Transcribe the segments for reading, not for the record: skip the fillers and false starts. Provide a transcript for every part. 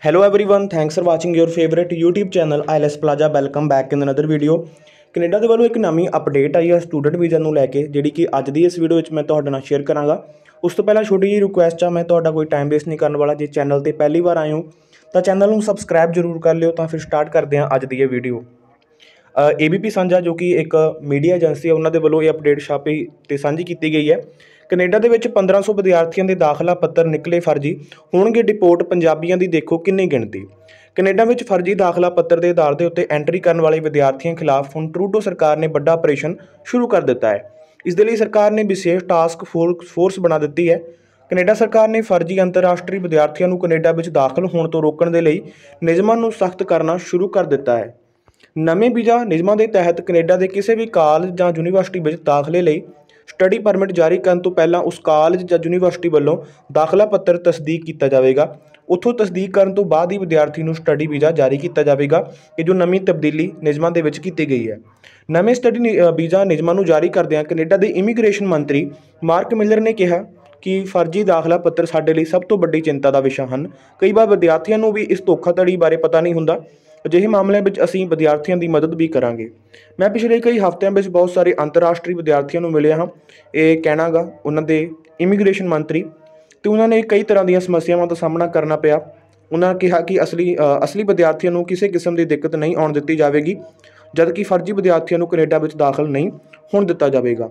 Hello everyone, thanks for watching your favorite YouTube channel IELTS Plaza. Welcome back in another video। Canada ਦੇ ਵੱਲੋਂ ਇੱਕ ਨਵੀਂ update ਆਈ ਹੈ student visa ਨੂੰ ਲੈ ਕੇ, ਜਿਹੜੀ ਕਿ ਅੱਜ ਦੀ ਇਸ ਵੀਡੀਓ ਵਿੱਚ ਮੈਂ ਤੁਹਾਡੇ ਨਾਲ ਸ਼ੇਅਰ ਕਰਾਂਗਾ। ਉਸ ਤੋਂ ਪਹਿਲਾਂ ਛੋਟੀ ਜਿਹੀ ਰਿਕੁਐਸਟ ਆ, ਮੈਂ ਤੁਹਾਡਾ ਕੋਈ ਟਾਈਮ ਵੇਸਟ ਨਹੀਂ ਕਰਨ ਵਾਲਾ। ਜੇ ਚੈਨਲ ਤੇ ਪਹਿਲੀ ਵਾਰ ਆਏ ਹੋ ਤਾਂ ਚੈਨਲ ਨੂੰ ਸਬਸਕ੍ਰਾਈਬ ਜ਼ਰੂਰ ਕਰ ਲਿਓ। ਤਾਂ ਫਿਰ ਸਟਾਰਟ ਕਰਦੇ ਹਾਂ ਅੱਜ ਦੀ ਇਹ ਵੀਡੀਓ। ABP ਸਾਂਝਾ ਜੋ ਕਿ ਇੱਕ ਮੀਡੀਆ ਏਜੰਸੀ ਹੈ, ਉਹਨਾਂ ਦੇ ਵੱਲੋਂ ਇਹ ਅਪਡੇਟ ਛਾਪੀ ਤੇ ਸਾਂਝੀ ਕੀਤੀ ਗਈ ਹੈ। ਕੈਨੇਡਾ ਦੇ ਵਿੱਚ 1500 ਵਿਦਿਆਰਥੀਆਂ ਦੇ ਦਾਖਲਾ ਪੱਤਰ ਨਿਕਲੇ ਫਰਜ਼ੀ, ਹੋਣਗੇ ਡਿਪੋਰਟ ਪੰਜਾਬੀਆਂ ਦੀ ਦੇਖੋ ਕਿੰਨੀ ਗਿਣਤੀ। ਕੈਨੇਡਾ ਵਿੱਚ ਫਰਜ਼ੀ ਦਾਖਲਾ ਪੱਤਰ ਦੇ ਆਧਾਰ ਦੇ ਉੱਤੇ ਐਂਟਰੀ ਕਰਨ ਵਾਲੇ ਵਿਦਿਆਰਥੀਆਂ ਖਿਲਾਫ ਹੁਣ ਟਰੂਡੋ ਸਰਕਾਰ ਨੇ ਵੱਡਾ ਆਪਰੇਸ਼ਨ ਸ਼ੁਰੂ ਕਰ ਦਿੱਤਾ ਹੈ। ਇਸ ਦੇ ਲਈ ਸਰਕਾਰ ਨੇ ਵਿਸ਼ੇਸ਼ ਟਾਸਕ ਫੋਰਸ ਬਣਾ ਦਿੱਤੀ ਹੈ। ਕੈਨੇਡਾ ਸਰਕਾਰ ਨੇ ਫਰਜ਼ੀ ਅੰਤਰਰਾਸ਼ਟਰੀ ਵਿਦਿਆਰਥੀਆਂ ਨੂੰ ਕੈਨੇਡਾ ਵਿੱਚ ਦਾਖਲ ਹੋਣ ਤੋਂ ਰੋਕਣ ਦੇ ਲਈ ਨਿਯਮਾਂ ਨੂੰ ਸਖਤ ਕਰਨਾ ਸ਼ੁਰੂ ਕਰ ਦਿੱਤਾ ਹੈ। ਨਵੇਂ ਵੀਜ਼ਾ ਨਿਯਮਾਂ ਦੇ ਤਹਿਤ ਕੈਨੇਡਾ ਦੇ ਕਿਸੇ ਵੀ ਕਾਲਜ ਜਾਂ ਯੂਨੀਵਰਸਿਟੀ ਵਿੱਚ ਦਾਖਲੇ ਲਈ ਸਟੱਡੀ ਪਰਮਿਟ ਜਾਰੀ ਕਰਨ ਤੋਂ ਪਹਿਲਾਂ ਉਸ ਕਾਲਜ ਜਾਂ ਯੂਨੀਵਰਸਿਟੀ ਵੱਲੋਂ ਦਾਖਲਾ ਪੱਤਰ ਤਸਦੀਕ ਕੀਤਾ ਜਾਵੇਗਾ। ਉੱਥੋਂ ਤਸਦੀਕ ਕਰਨ ਤੋਂ ਬਾਅਦ ਹੀ ਵਿਦਿਆਰਥੀ ਨੂੰ ਸਟੱਡੀ ਵੀਜ਼ਾ ਜਾਰੀ ਕੀਤਾ ਜਾਵੇਗਾ, ਕਿ ਜੋ ਨਵੀਂ ਤਬਦੀਲੀ ਨਿਯਮਾਂ ਦੇ ਵਿੱਚ ਕੀਤੀ ਗਈ ਹੈ। ਨਵੇਂ ਸਟੱਡੀ ਵੀਜ਼ਾ ਨਿਯਮਾਂ ਨੂੰ ਜਾਰੀ ਕਰਦਿਆਂ ਕੈਨੇਡਾ ਦੇ ਇਮੀਗ੍ਰੇਸ਼ਨ ਮੰਤਰੀ ਮਾਰਕ ਮਿਲਰ ਨੇ ਕਿਹਾ ਕਿ ਫਰਜ਼ੀ ਦਾਖਲਾ ਪੱਤਰ ਸਾਡੇ ਲਈ ਸਭ ਤੋਂ ਵੱਡੀ ਚਿੰਤਾ ਦਾ ਵਿਸ਼ਾ ਹਨ। ਕਈ ਵਾਰ ਵਿਦਿਆਰਥੀਆਂ ਨੂੰ ਵੀ ਇਸ ਧੋਖਾਧੜੀ ਬਾਰੇ ਪਤਾ ਨਹੀਂ ਹੁੰਦਾ। ਅਜਿਹੇ ਮਾਮਲਿਆਂ ਵਿੱਚ ਅਸੀਂ ਵਿਦਿਆਰਥੀਆਂ ਦੀ ਮਦਦ ਵੀ ਕਰਾਂਗੇ। ਮੈਂ ਪਿਛਲੇ ਕਈ ਹਫ਼ਤਿਆਂ ਵਿੱਚ ਬਹੁਤ ਸਾਰੇ ਅੰਤਰਰਾਸ਼ਟਰੀ ਵਿਦਿਆਰਥੀਆਂ ਨੂੰ ਮਿਲਿਆ ਹਾਂ। ਇਹ ਕਹਿਣਾ ਗਾ ਉਹਨਾਂ ਦੇ ਇਮੀਗ੍ਰੇਸ਼ਨ ਮੰਤਰੀ, ਅਤੇ ਉਹਨਾਂ ਨੇ ਕਈ ਤਰ੍ਹਾਂ ਦੀਆਂ ਸਮੱਸਿਆਵਾਂ ਦਾ ਸਾਹਮਣਾ ਕਰਨਾ ਪਿਆ। ਉਹਨਾਂ ਕਿਹਾ ਕਿ ਅਸਲੀ ਵਿਦਿਆਰਥੀਆਂ ਨੂੰ ਕਿਸੇ ਕਿਸਮ ਦੀ ਦਿੱਕਤ ਨਹੀਂ ਆਉਣ ਦਿੱਤੀ ਜਾਵੇਗੀ, ਜਦਕਿ ਫਰਜ਼ੀ ਵਿਦਿਆਰਥੀਆਂ ਨੂੰ ਕੈਨੇਡਾ ਵਿੱਚ ਦਾਖਲ ਨਹੀਂ ਹੋਣ ਦਿੱਤਾ ਜਾਵੇਗਾ।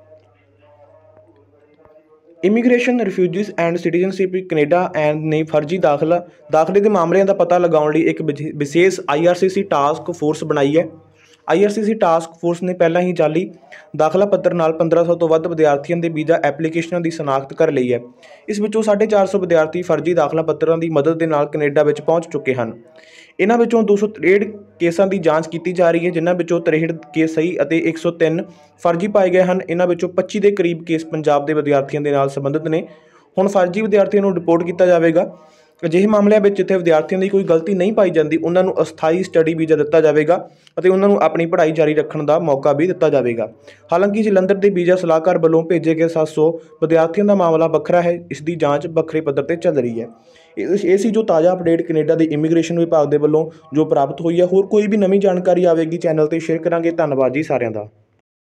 Immigration refugees and citizenship Canada ਨੇ ਫਰਜ਼ੀ ਦਾਖਲੇ ਦੇ ਮਾਮਲਿਆਂ ਦਾ ਪਤਾ ਲਗਾਉਣ ਲਈ ਇੱਕ ਵਿਸ਼ੇਸ਼ IRCC ਟਾਸਕ ਫੋਰਸ ਬਣਾਈ ਹੈ। IRCC ਟਾਸਕ ਫੋਰਸ ਨੇ ਪਹਿਲਾਂ ਹੀ ਜਾਲੀ ਦਾਖਲਾ ਪੱਤਰ ਨਾਲ 1500 ਤੋਂ ਵੱਧ ਵਿਦਿਆਰਥੀਆਂ ਦੇ ਵੀਜ਼ਾ ਐਪਲੀਕੇਸ਼ਨਾਂ ਦੀ ਸ਼ਨਾਖਤ ਕਰ ਲਈ ਹੈ। ਇਸ ਵਿੱਚੋਂ 450 ਵਿਦਿਆਰਥੀ ਫਰਜ਼ੀ ਦਾਖਲਾ ਪੱਤਰਾਂ ਦੀ ਮਦਦ ਦੇ ਨਾਲ ਕੈਨੇਡਾ ਵਿੱਚ ਪਹੁੰਚ ਚੁੱਕੇ ਹਨ। ਇਹਨਾਂ ਵਿੱਚੋਂ 263 ਕੇਸਾਂ ਦੀ ਜਾਂਚ ਕੀਤੀ ਜਾ ਰਹੀ ਹੈ, ਜਿਨ੍ਹਾਂ ਵਿੱਚੋਂ 63 ਕੇਸ ਸਹੀ ਅਤੇ 103 ਫਰਜ਼ੀ ਪਾਏ ਗਏ ਹਨ। ਇਹਨਾਂ ਵਿੱਚੋਂ 25 ਦੇ ਕਰੀਬ ਕੇਸ ਪੰਜਾਬ ਦੇ ਵਿਦਿਆਰਥੀਆਂ ਦੇ ਨਾਲ ਸੰਬੰਧਿਤ ਨੇ। ਹੁਣ ਫਰਜ਼ੀ ਵਿਦਿਆਰਥੀਆਂ ਨੂੰ ਰਿਪੋਰਟ ਕੀਤਾ ਜਾਵੇਗਾ। ਅਜਿਹੇ ਮਾਮਲਿਆਂ ਵਿੱਚ ਜਿੱਥੇ ਵਿਦਿਆਰਥੀਆਂ ਦੀ ਕੋਈ ਗਲਤੀ ਨਹੀਂ ਪਾਈ ਜਾਂਦੀ, ਉਹਨਾਂ ਨੂੰ ਅਸਥਾਈ ਸਟੱਡੀ ਵੀਜ਼ਾ ਦਿੱਤਾ ਜਾਵੇਗਾ ਅਤੇ ਉਹਨਾਂ ਨੂੰ ਆਪਣੀ ਪੜ੍ਹਾਈ ਜਾਰੀ ਰੱਖਣ ਦਾ ਮੌਕਾ ਵੀ ਦਿੱਤਾ ਜਾਵੇਗਾ। ਹਾਲਾਂਕਿ ਜਲੰਧਰ ਦੇ ਵੀਜ਼ਾ ਸਲਾਹਕਾਰ ਵੱਲੋਂ ਭੇਜੇ ਗਏ 700 ਵਿਦਿਆਰਥੀਆਂ ਦਾ ਮਾਮਲਾ ਵੱਖਰਾ ਹੈ। ਇਸ ਦੀ ਜਾਂਚ ਵੱਖਰੇ ਪੱਧਰ ਤੇ ਚੱਲ ਰਹੀ ਹੈ। ਇਹ ਸੀ ਜੋ ਤਾਜ਼ਾ ਅਪਡੇਟ ਕੈਨੇਡਾ ਦੇ ਇਮੀਗ੍ਰੇਸ਼ਨ ਵਿਭਾਗ ਦੇ ਵੱਲੋਂ ਜੋ ਪ੍ਰਾਪਤ ਹੋਈ ਹੈ। ਹੋਰ ਕੋਈ ਵੀ ਨਵੀਂ ਜਾਣਕਾਰੀ ਆਵੇਗੀ ਚੈਨਲ ਤੇ ਸ਼ੇਅਰ ਕਰਾਂਗੇ। ਧੰਨਵਾਦ ਜੀ ਸਾਰਿਆਂ ਦਾ।